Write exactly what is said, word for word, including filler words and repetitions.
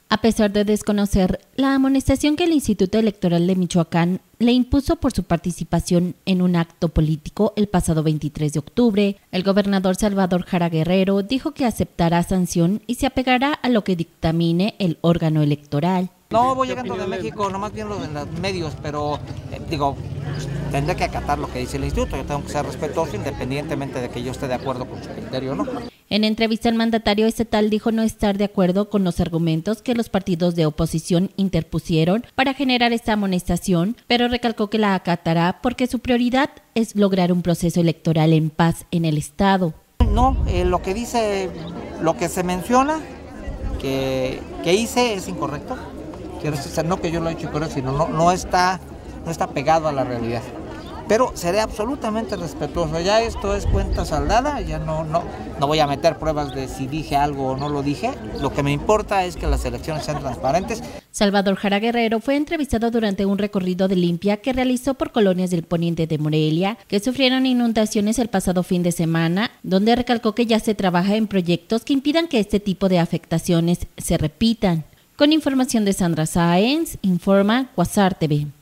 A pesar de desconocer la amonestación que el Instituto Electoral de Michoacán le impuso por su participación en un acto político el pasado veintitrés de octubre, el gobernador Salvador Jara Guerrero dijo que aceptará sanción y se apegará a lo que dictamine el órgano electoral. No, voy llegando de México, nomás bien lo de los medios, pero eh, digo, tendré que acatar lo que dice el instituto. Yo tengo que ser respetuoso independientemente de que yo esté de acuerdo con su criterio o no. En entrevista, el mandatario estatal dijo no estar de acuerdo con los argumentos que los partidos de oposición interpusieron para generar esta amonestación, pero recalcó que la acatará porque su prioridad es lograr un proceso electoral en paz en el estado. No, eh, lo que dice, lo que se menciona que, que hice es incorrecto. Quiero decir, no que yo lo he hecho, pero sino no, no está, no está pegado a la realidad. Pero seré absolutamente respetuoso. Ya esto es cuenta saldada, ya no, no, no voy a meter pruebas de si dije algo o no lo dije. Lo que me importa es que las elecciones sean transparentes. Salvador Jara Guerrero fue entrevistado durante un recorrido de limpia que realizó por colonias del poniente de Morelia, que sufrieron inundaciones el pasado fin de semana, donde recalcó que ya se trabaja en proyectos que impidan que este tipo de afectaciones se repitan. Con información de Sandra Sáenz, informa Quasar T V.